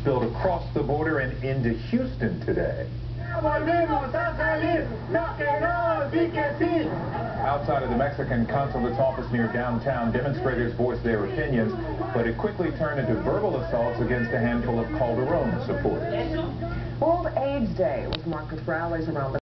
spilled across the border and into Houston today. Outside of the Mexican consulate's office near downtown, demonstrators voiced their opinions, but it quickly turned into verbal assaults against a handful of Calderon supporters. World AIDS Day was marked with rallies around the